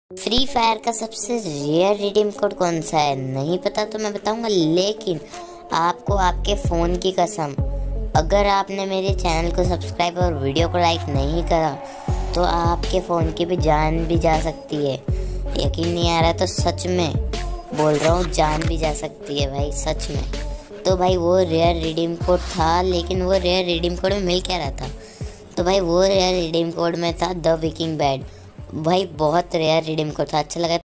Free fire का सबसे rare redeem code कौन सा है नहीं पता तो मैं बताऊंगा, लेकिन आपको आपके फ़ोन की कसम, अगर आपने मेरे चैनल को सब्सक्राइब और वीडियो को लाइक नहीं करा तो आपके फ़ोन की भी जान भी जा सकती है। यकीन नहीं आ रहा तो सच में बोल रहा हूँ, जान भी जा सकती है भाई, सच में। तो भाई वो रेयर रिडीम कोड था, लेकिन वो रेयर रिडीम कोड में मिल क्या रहा था? तो भाई वो रेयर रिडीम कोड में था द विकिंग बैड। भाई बहुत रेयर रिडीम कोड था, अच्छा लगा।